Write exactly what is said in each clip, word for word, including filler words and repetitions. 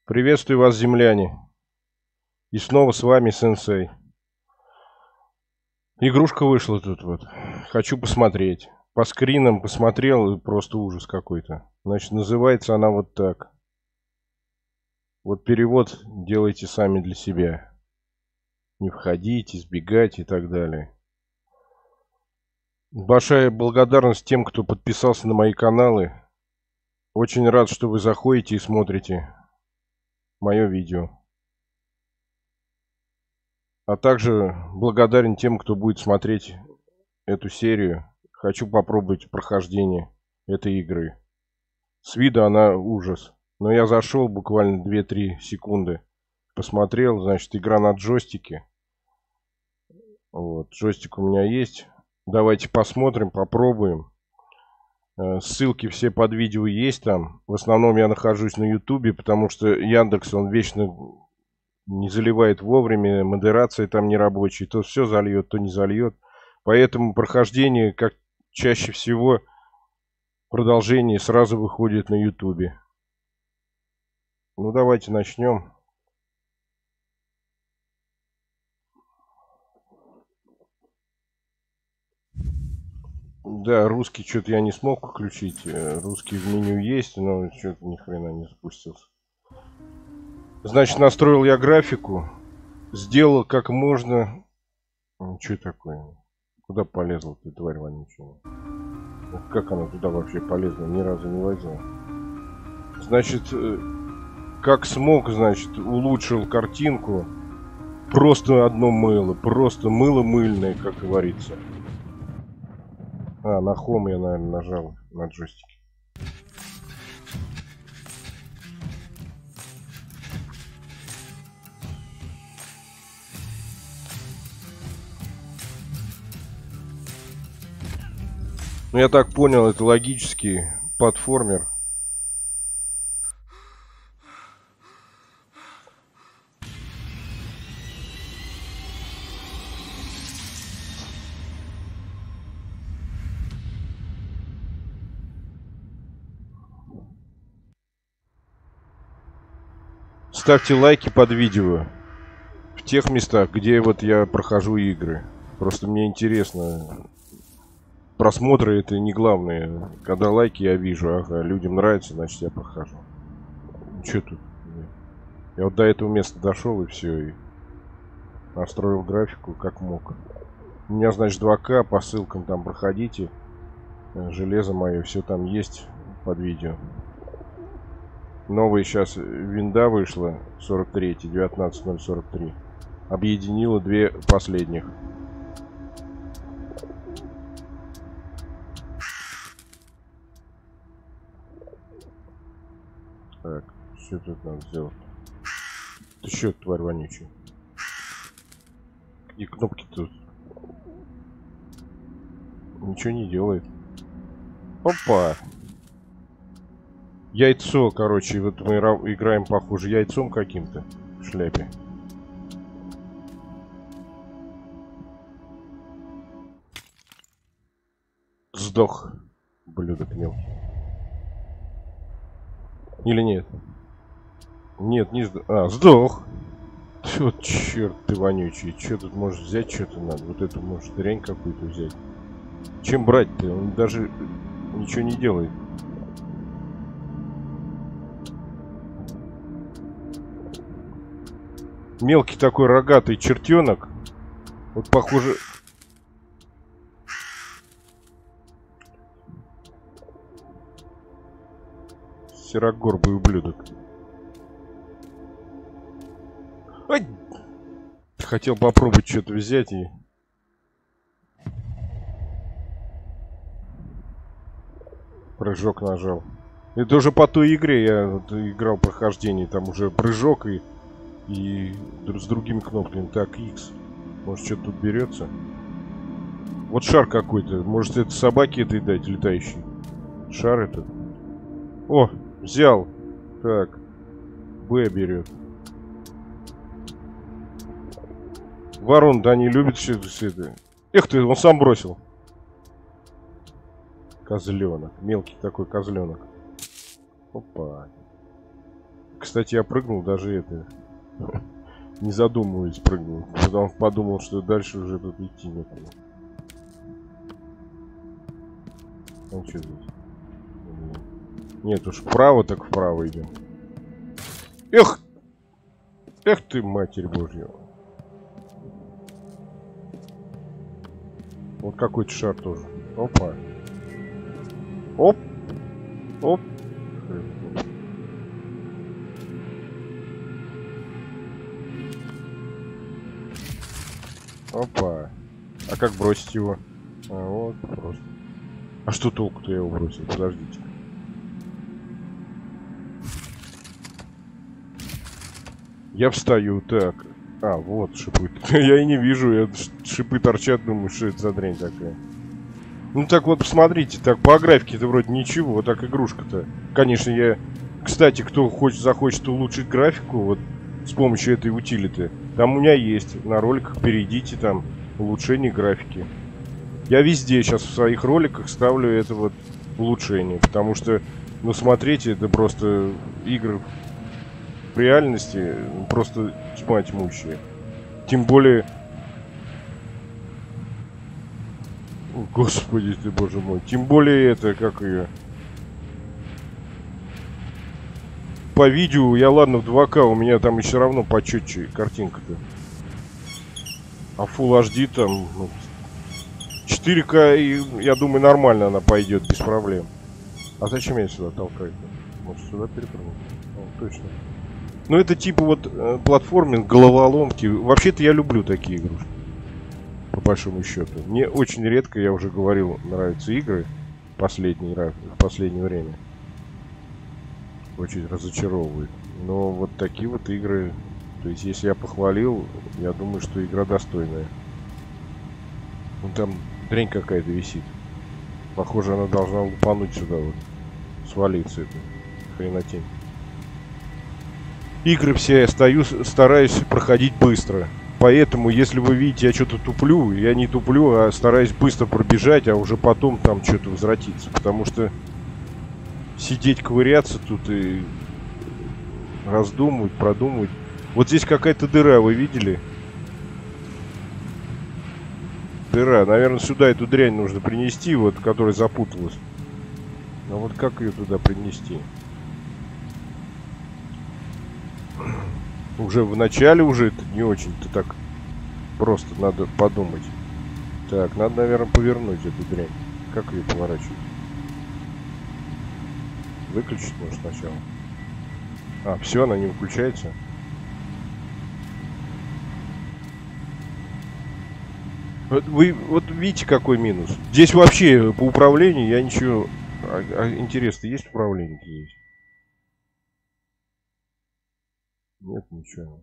Приветствую вас, земляне. И снова с вами сенсей. Игрушка вышла тут вот. Хочу посмотреть. По скринам посмотрел, и просто ужас какой-то. Значит, называется она вот так. Вот перевод делайте сами для себя. Не входите, избегайте и так далее. Большая благодарность тем, кто подписался на мои каналы. Очень рад, что вы заходите и смотрите мое видео. А также благодарен тем, кто будет смотреть эту серию. Хочу попробовать прохождение этой игры. С виду она ужас. Но я зашел буквально две-три секунды. Посмотрел, значит, игра на джойстике. Вот, джойстик у меня есть. Давайте посмотрим, попробуем. Ссылки все под видео есть там. В основном я нахожусь на ютубе, потому что Яндекс, он вечно не заливает вовремя, модерация там не рабочая. То все зальет, то не зальет. Поэтому прохождение, как чаще всего, продолжение сразу выходит на ютубе. Ну, давайте начнем. Да, русский что-то я не смог включить. Русский в меню есть, но что-то ни хрена не запустился. Значит, настроил я графику. Сделал как можно... Что такое? Куда полезла ты, тварь вонючая? Как она туда вообще полезла? Ни разу не лазила. Значит, как смог, значит, улучшил картинку. Просто одно мыло. Просто мыло мыльное, как говорится. А, на Home я, наверное, нажал на джойстике. Ну, я так понял, это логический платформер. Ставьте лайки под видео в тех местах, где вот я прохожу игры. Просто мне интересно. Просмотры это не главное. Когда лайки я вижу, ага, людям нравится, значит я прохожу. Что тут? Я вот до этого места дошел и все. И настроил графику как мог. У меня, значит, два ка, по ссылкам там проходите. Железо мое, все там есть под видео. Новая сейчас винда вышла, сорок три, девятнадцать ноль сорок три. Объединила две последних. Так, что тут надо сделать? Ты что, тварь вонючая? Какие кнопки тут? Ничего не делает. Опа! Яйцо, короче, вот мы играем, похоже, яйцом каким-то в шляпе. Сдох, блюдок мелкий. Или нет? Нет, не сдох. А, сдох. Фу, черт ты вонючий. Че тут можешь взять, что-то надо? Вот эту, может, дрянь какую-то взять. Чем брать-то? Он даже ничего не делает. Мелкий такой рогатый чертенок. Вот похоже... Серогорбый ублюдок. Ай! Хотел попробовать что-то взять и... Прыжок нажал. Это уже по той игре я вот играл прохождение. Там уже прыжок и... И с другими кнопками. Так, X. Может, что-то тут берется? Вот шар какой-то. Может, это собаки этой дать, летающий? Шар этот. О, взял. Так. Б берет. Ворон, да, не любит все это. Эх ты, он сам бросил. Козленок. Мелкий такой козленок. Опа. Кстати, я прыгнул, даже это... Не задумываясь, прыгнул. Потом подумал, что дальше уже тут идти некуда. Ну что здесь? Нет, уж вправо так вправо идем. Эх! Эх ты, Матерь Божья. Вот какой-то шар тоже. Опа. Оп. Оп. Опа. А как бросить его? А, вот просто. А что толку-то я его бросил? Подождите. Я встаю, так. А, вот шипы. Я и не вижу, я шипы торчат, думаю, что это за дрянь такая. Ну так вот, посмотрите, так по графике-то вроде ничего, вот так игрушка-то. Конечно, я... Кстати, кто хочет, захочет улучшить графику, вот с помощью этой утилиты, там у меня есть, на роликах перейдите, там, улучшение графики. Я везде сейчас в своих роликах ставлю это вот улучшение, потому что, ну смотрите, это просто игры в реальности просто тьма тьмущая. Тем более... О, Господи ты, боже мой. Тем более это, как ее... По видео я, ладно, в два ка, у меня там и все равно почетче картинка-то. А Full эйч ди там... Ну, четыре ка, и, я думаю, нормально она пойдет, без проблем. А зачем я сюда толкаю-то? Может, сюда перепрыгнуть? О, точно. Ну, это типа вот э, платформинг, головоломки. Вообще-то я люблю такие игрушки. По большому счету. Мне очень редко, я уже говорил, нравятся игры. Последний раз, в последнее время. Очень разочаровывает. Но вот такие вот игры... То есть, если я похвалил, я думаю, что игра достойная. Ну, там дрянь какая-то висит. Похоже, она должна упануть сюда вот. Свалиться это. Хренотень. Игры все я стою, стараюсь проходить быстро. Поэтому, если вы видите, я что-то туплю, я не туплю, а стараюсь быстро пробежать, а уже потом там что-то возвратиться. Потому что сидеть, ковыряться тут и раздумывать, продумывать. Вот здесь какая-то дыра, вы видели? Дыра. Наверное, сюда эту дрянь нужно принести, вот, которая запуталась. Но вот как ее туда принести? Уже в начале уже это не очень-то так просто, надо подумать. Так, надо, наверное, повернуть эту дрянь. Как ее поворачивать? Выключить, может, сначала. А, все, она не выключается. Вот вы вот видите, какой минус. Здесь вообще по управлению я ничего... А, а, интересно, есть управление здесь? Нет, ничего.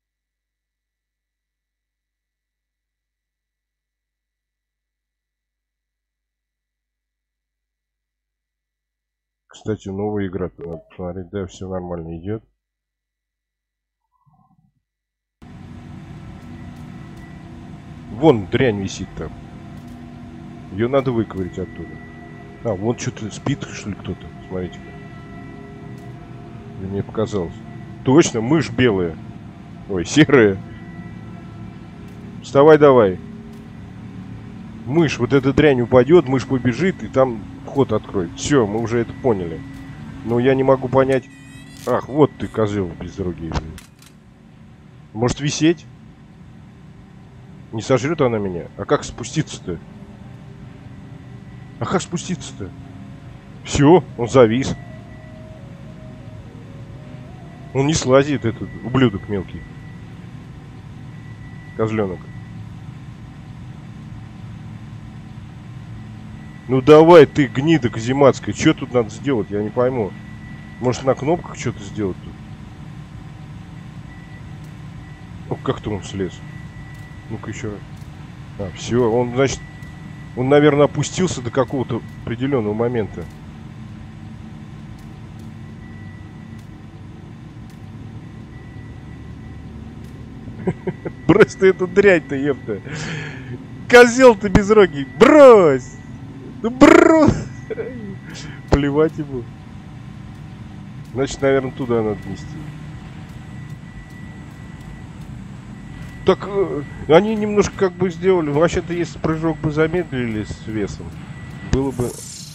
Кстати, новая игра, надо посмотреть, да, все нормально идет. Вон дрянь висит там. Ее надо выковырять оттуда. А, вот что-то спит, что ли, кто-то. Смотрите-ка. Мне показалось. Точно, мышь белая. Ой, серая. Вставай давай. Мышь, вот эта дрянь упадет, мышь побежит и там вход откроет. Все, мы уже это поняли. Но я не могу понять. Ах, вот ты, козел безрогий. Может висеть? Не сожрет она меня? А как спуститься-то? А как спуститься-то? Все, он завис. Он не слазит, этот ублюдок мелкий. Козленок. Ну давай ты, гнида казематская, что тут надо сделать, я не пойму. Может на кнопках что-то сделать тут? Ну как-то он слез. Ну-ка еще раз. А, все, он, значит, он, наверное, опустился до какого-то определенного момента. Брось ты эту дрянь-то, епта. Козел ты безрогий, брось! Ну брось! Плевать ему. Значит, наверное, туда надо нести. Так, э, они немножко как бы сделали... Вообще-то, если прыжок бы замедлили с весом, было бы...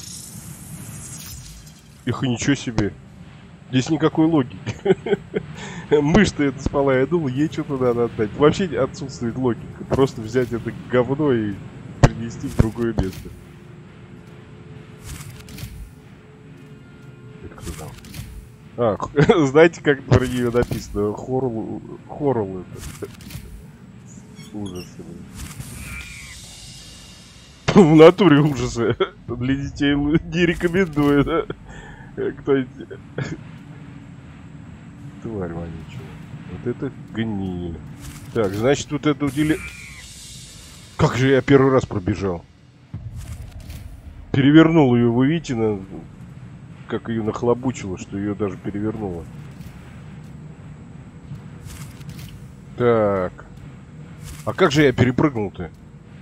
Их и ничего себе. Здесь никакой логики. Мышь-то это спала, я думал, ей что-то надо отдать. Вообще отсутствует логика. Просто взять это говно и принести в другое место. Это кто там? А, знаете, как про нее написано? Хорл... Хорл это. Ужас. В натуре ужасы. Для детей не рекомендую, да? Кто-нибудь... Тварь вонючая. Вот это гниль. Так, значит, вот это или... Как же я первый раз пробежал. Перевернул ее, вы видите, на... как ее нахлобучило, что ее даже перевернуло. Так. А как же я перепрыгнул-то?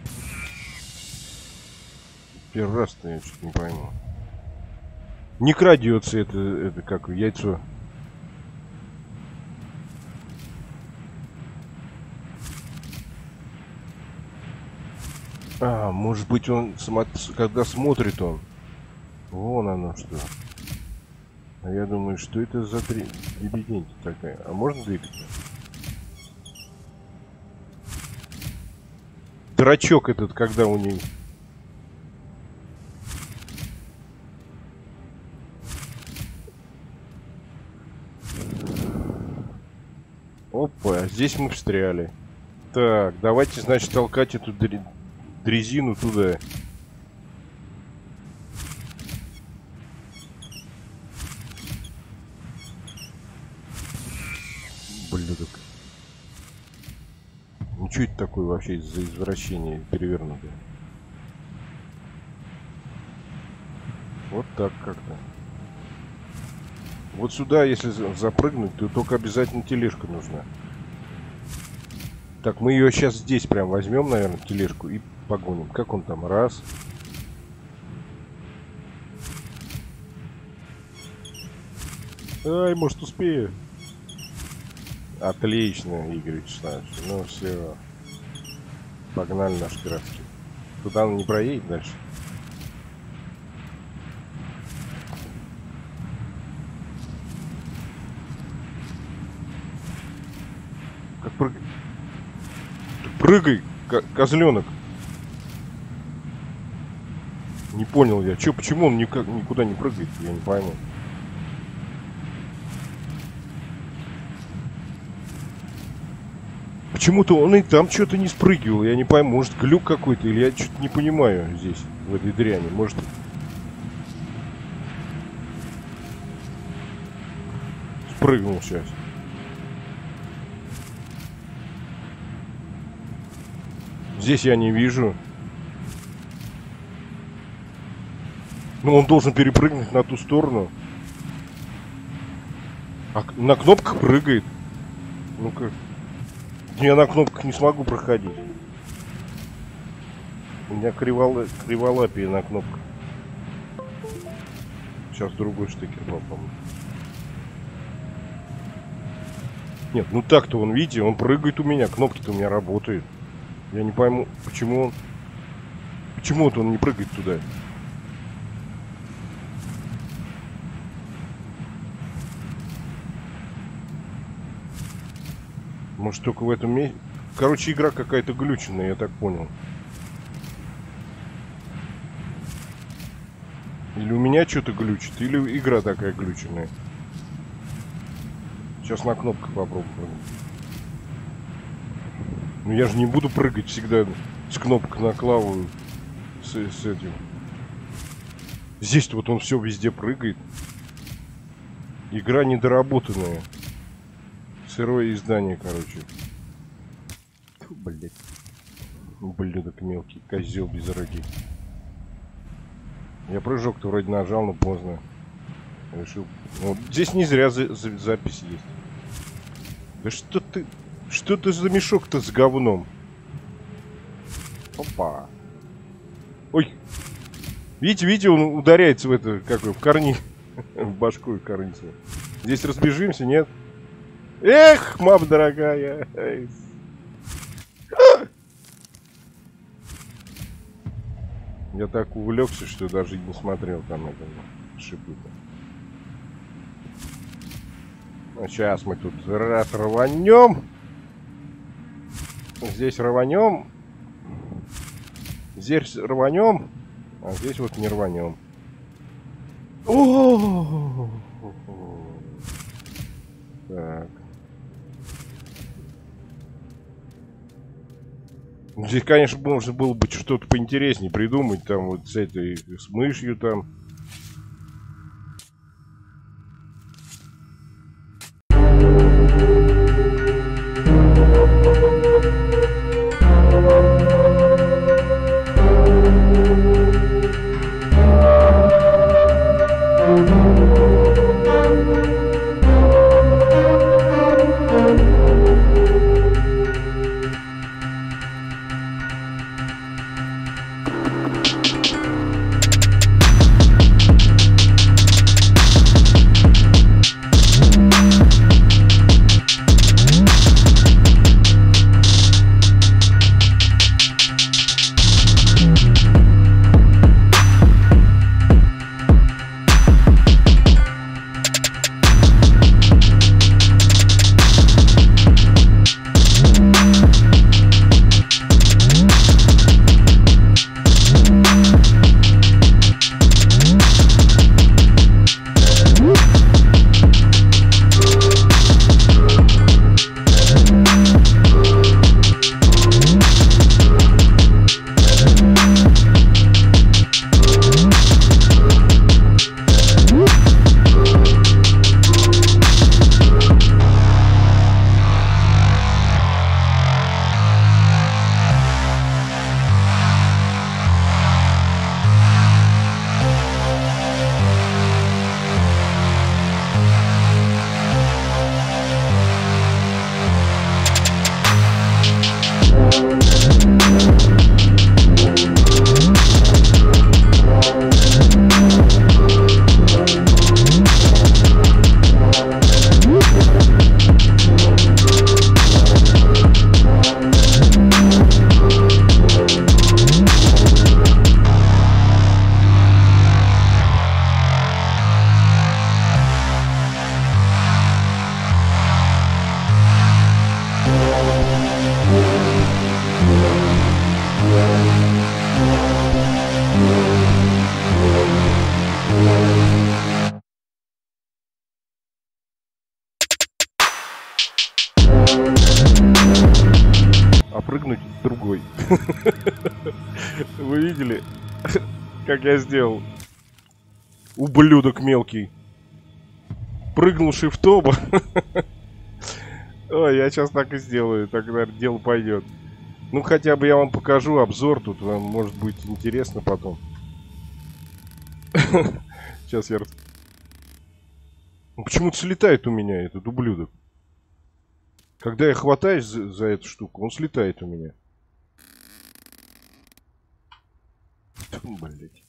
Первый раз-то я что-то не пойму. Не крадется это, это как яйцо. А, может быть он, когда смотрит он. Вон оно что. А я думаю, что это за дребедень такая. А можно двигать? Дурачок этот, когда у ней... Опа, а здесь мы встряли. Так, давайте, значит, толкать эту др... дрезину туда. Блюдок. Ну что это такое вообще за извращение перевернутое? Вот так как-то. Вот сюда, если запрыгнуть, то только обязательно тележка нужна. Так, мы ее сейчас здесь прям возьмем, наверное, тележку и погоним. Как он там? Раз. Ай, может успею. Отлично, Игорь Вячеславович. Ну все. Погнали наш краски. Туда он не проедет дальше. Как прыгай. Прыгай, козленок. Не понял я. Че, почему он никак, никуда не прыгает? Я не пойму. Почему-то он и там что-то не спрыгивал. Я не пойму. Может, глюк какой-то, или я что-то не понимаю здесь, в этой дряни. Может... Спрыгнул сейчас. Здесь я не вижу. Ну, он должен перепрыгнуть на ту сторону. А на кнопках прыгает. Ну-ка. Я на кнопках не смогу проходить. У меня кривола... криволапие на кнопках. Сейчас другой штекер попробуем. Нет, ну так-то он, видите, он прыгает у меня. Кнопки-то у меня работают. Я не пойму, почему он... Почему-то он не прыгает туда. Может, только в этом месте... Короче, игра какая-то глюченная, я так понял. Или у меня что-то глючит, или игра такая глюченная. Сейчас на кнопках попробую прыгать. Ну я же не буду прыгать всегда с кнопок на клаву с, с этим. Здесь-то вот он все везде прыгает. Игра недоработанная. Сырое издание, короче. Фу, блять. Ублюдок мелкий, козел без роги. Я прыжок-то вроде нажал, но поздно. Решил. Вот. Здесь не зря за за запись есть. Да что ты... Что ты за мешок-то с говном? Опа. Ой. Видите, видите, он ударяется в это, как в корни. В башку и корнится. Здесь разбежимся, нет? Эх, мама дорогая. Я так увлекся, что даже не смотрел там это шипы-то. Ну, сейчас мы тут раз рванем. Здесь рванем. Здесь рванем. А здесь вот не рванем. О-о-о-о-о. Так. Здесь, конечно, можно было бы что-то поинтереснее придумать, там вот с этой, с мышью там. А прыгнуть другой. Вы видели, как я сделал? Ублюдок мелкий. Прыгнул шифтом. Ой, я сейчас так и сделаю. Тогда дело пойдет. Ну, хотя бы я вам покажу обзор. Тут вам может быть интересно потом. Сейчас я... Почему-то слетает у меня этот ублюдок. Когда я хватаюсь за, за эту штуку, он слетает у меня. Блять.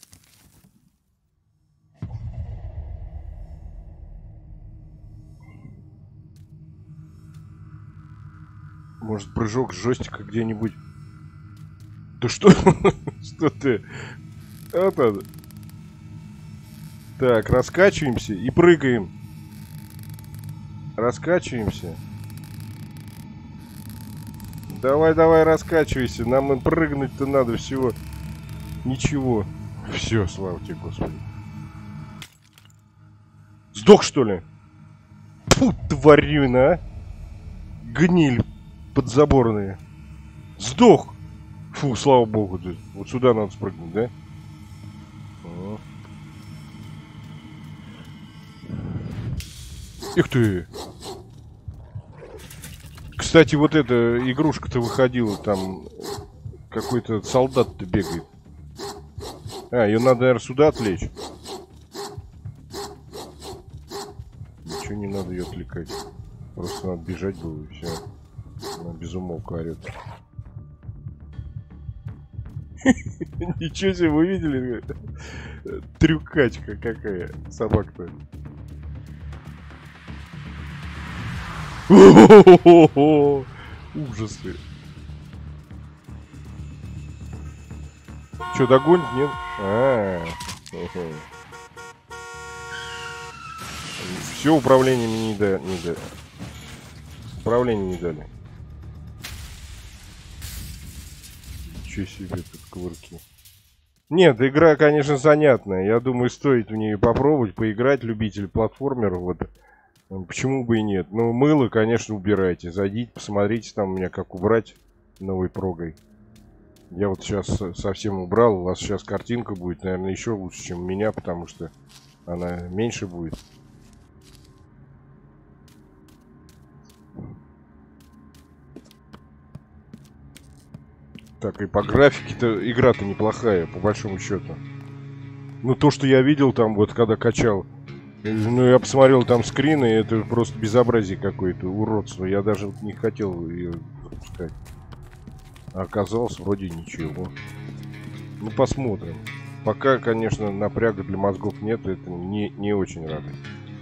Может, прыжок с джойстика где-нибудь. Да что? Что ты? Это... Так, раскачиваемся и прыгаем. Раскачиваемся. Давай, давай, раскачивайся. Нам и прыгнуть-то надо всего. Ничего. Все, слава тебе, Господи. Сдох, что ли? Фу, тварюна, а? Гниль подзаборная. Сдох. Фу, слава богу. Вот сюда надо спрыгнуть, да? О. Их ты. Кстати, вот эта игрушка-то выходила, там какой-то солдат-то бегает. А, ее надо, наверное, сюда отвлечь. Ничего не надо ее отвлекать. Просто надо бежать было и все. Она без умолка орет. Ничего себе, вы видели? Трюкачка какая собака-то. Ужасы. Че, догонит, нет? А, все, управление мне не дали. Не дали. Управление не дали. Ничего себе тут кувырки. Нет, игра, конечно, занятная. Я думаю, стоит в нее попробовать, поиграть, любитель платформеров. Вот. Почему бы и нет. Но мыло, конечно, убирайте. Зайдите, посмотрите там у меня, как убрать новой прогой. Я вот сейчас совсем убрал. У вас сейчас картинка будет, наверное, еще лучше, чем у меня, потому что она меньше будет. Так, и по графике-то игра-то неплохая, по большому счету. Ну, то, что я видел там, вот, когда качал, ну, я посмотрел там скрины, и это просто безобразие какое-то, уродство. Я даже не хотел ее запускать. А оказалось, вроде ничего. Ну, посмотрим. Пока, конечно, напряга для мозгов нет, это не, не очень радует.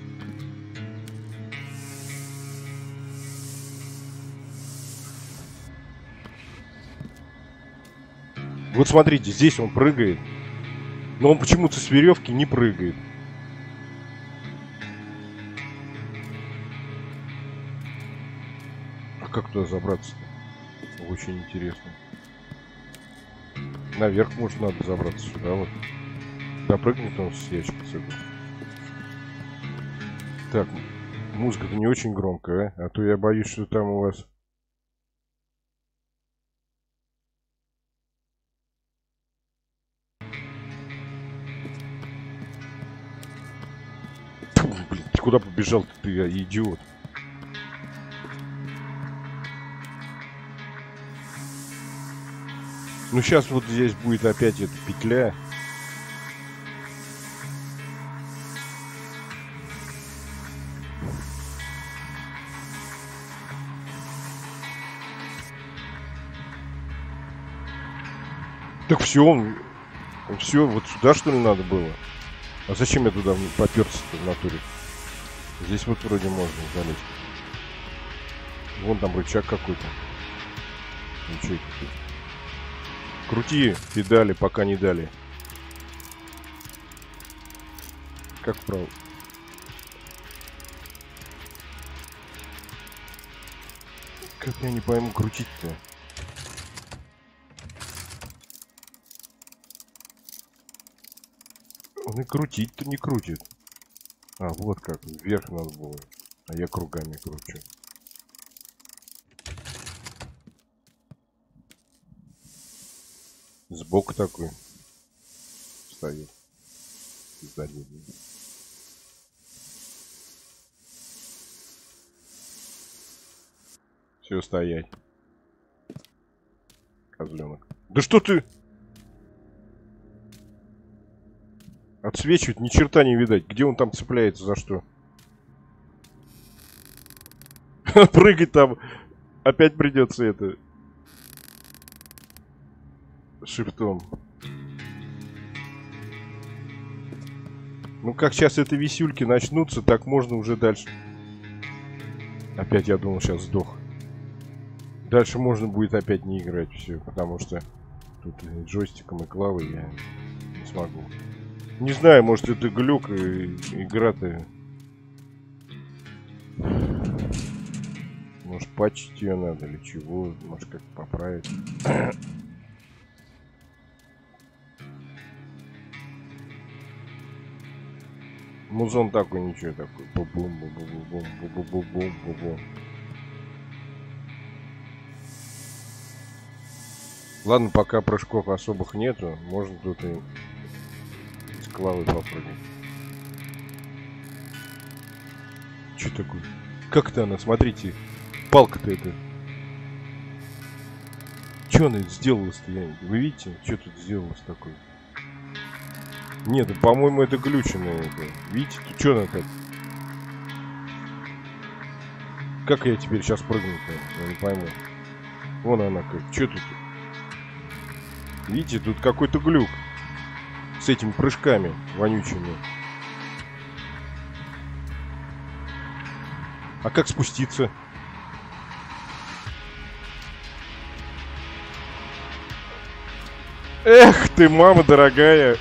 Вот смотрите, здесь он прыгает. Но он почему-то с веревки не прыгает. А как туда забраться-то? Очень интересно. Наверх, может, надо забраться сюда вот. Допрыгнет он с ящика с этого. Так, музыка-то не очень громкая, а? А то я боюсь, что там у вас... Блин, ты куда побежал-то, ты, идиот? Ну, сейчас вот здесь будет опять эта петля. Так все, он... Все, вот сюда, что ли, надо было? А зачем я туда поперся-то в натуре? Здесь вот вроде можно залезть. Вон там рычаг какой-то. Ничего какой-то. Крути педали, пока не дали. Как вправо? Как я не пойму крутить-то? Он и крутить-то не крутит. А, вот как. Вверх надо было. А я кругами кручу. Сбоку такой стоит. Сзади. Все, стоять. Козленок. Да что ты? Отсвечивает, ни черта не видать. Где он там цепляется, за что? Прыгать там опять придется это... Шифтом. Ну как сейчас это висюльки начнутся, так можно уже дальше. Опять я думал, сейчас сдох. Дальше можно будет опять не играть все, потому что тут и джойстиком и клавой я не смогу. Не знаю, может это глюк, и игра-то... Может патчить ее надо или чего, может как поправить. Музон такой, ничего такой. Бу-бум, бу-бу-бум, бу-бу-бум, бу-бу. Ладно, пока прыжков особых нету, можно тут и с клавой попрыгать. Что такое? Как-то она, смотрите, палка-то это. Что она сделалась-то? Вы видите, что тут сделалось такое? Нет, по-моему, это глюченное. Это. Видите, тут что она так? Как я теперь сейчас прыгну-то? Я не пойму. Вон она как. Что тут? Видите, тут какой-то глюк. С этими прыжками вонючими. А как спуститься? Эх ты, мама дорогая.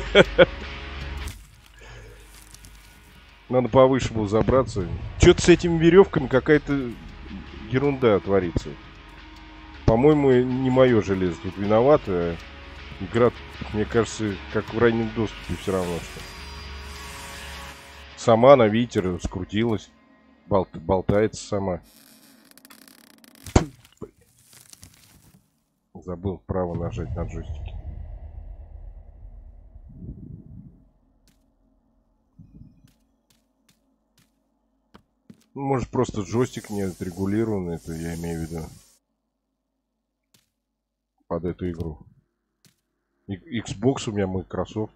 Надо повыше было забраться. Что-то с этими веревками какая-то ерунда творится. По-моему, не мое железо тут виновато. А игра, мне кажется, как в раннем доступе все равно что. Сама на ветер скрутилась. Болт, болтается сама. Забыл право нажать на джойстике. Может, просто джойстик не отрегулирован, это я имею в виду. Под эту игру. Xbox у меня Microsoft.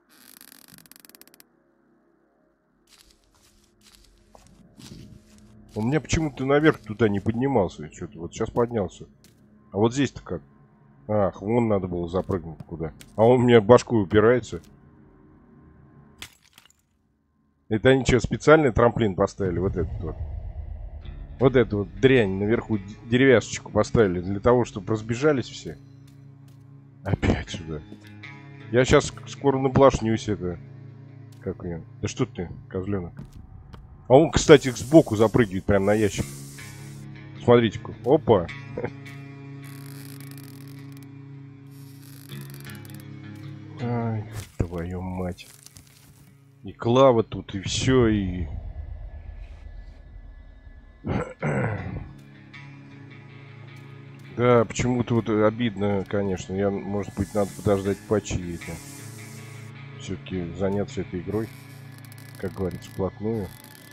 У меня почему-то наверх туда не поднимался. Что-то вот сейчас поднялся. А вот здесь-то как? Ах, вон надо было запрыгнуть куда. А он у меня башкой упирается. Это они что, специальный трамплин поставили? Вот этот вот. Вот эту вот дрянь наверху деревяшечку поставили. Для того, чтобы разбежались все. Опять сюда. Я сейчас скоро наблашнюсь это. Как я? Да что ты, козленок. А он, кстати, сбоку запрыгивает прямо на ящик. Смотрите-ка. Опа. Ай, твою мать. И клава тут, и все, и... Да, почему-то вот обидно, конечно. Я, может быть, надо подождать патчи это. Все-таки заняться этой игрой. Как говорится, вплотную.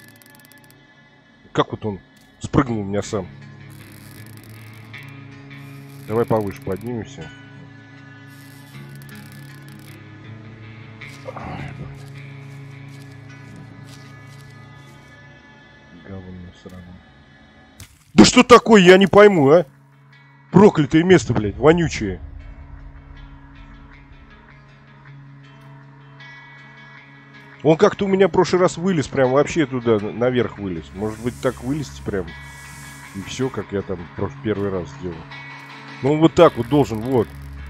Как вот он спрыгнул у меня сам. Давай повыше поднимемся. Говно сраное. Да что такое, я не пойму, а? Проклятое место, блядь, вонючее. Он как-то у меня в прошлый раз вылез, прям вообще туда наверх вылез. Может быть, так вылезти прям. И все, как я там первый раз сделал. Ну, он вот так вот должен, вот.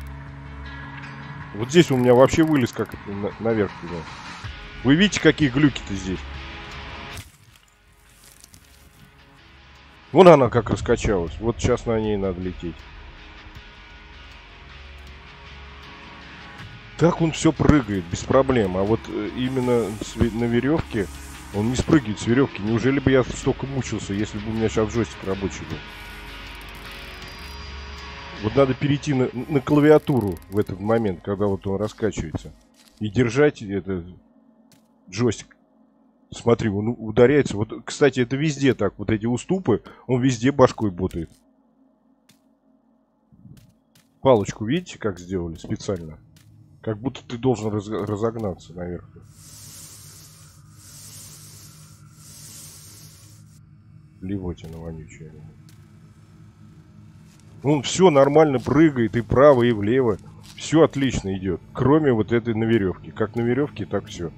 Вот здесь у меня вообще вылез как на наверх туда. Вы видите, какие глюки-то здесь? Вон она как раскачалась. Вот сейчас на ней надо лететь. Так он все прыгает, без проблем. А вот именно на веревке он не спрыгивает с веревки. Неужели бы я столько мучился, если бы у меня сейчас джойстик рабочий был? Вот надо перейти на, на клавиатуру в этот момент, когда вот он раскачивается. И держать это джойстик. Смотри, он ударяется. Вот, кстати, это везде так. Вот эти уступы, он везде башкой ботает. Палочку видите, как сделали специально? Как будто ты должен раз разогнаться наверх. Ливотина вонючая. Он все нормально прыгает и вправо, и влево. Все отлично идет. Кроме вот этой на веревке. Как на веревке, так все.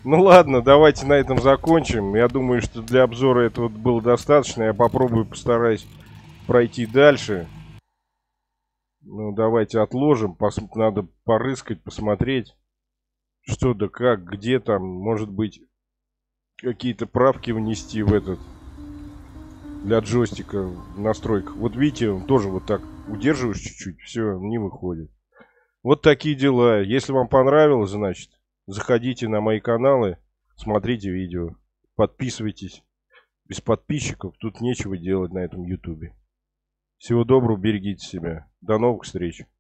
Ну ладно, давайте на этом закончим. Я думаю, что для обзора этого было достаточно. Я попробую, постараюсь пройти дальше. Ну, давайте отложим. Пос... Надо порыскать, посмотреть, что да как, где там. Может быть, какие-то правки внести в этот... Для джойстика в настройках. Вот видите, он тоже вот так удерживаешь чуть-чуть, все, не выходит. Вот такие дела. Если вам понравилось, значит, заходите на мои каналы, смотрите видео, подписывайтесь. Без подписчиков тут нечего делать на этом ютубе. Всего доброго, берегите себя. До новых встреч.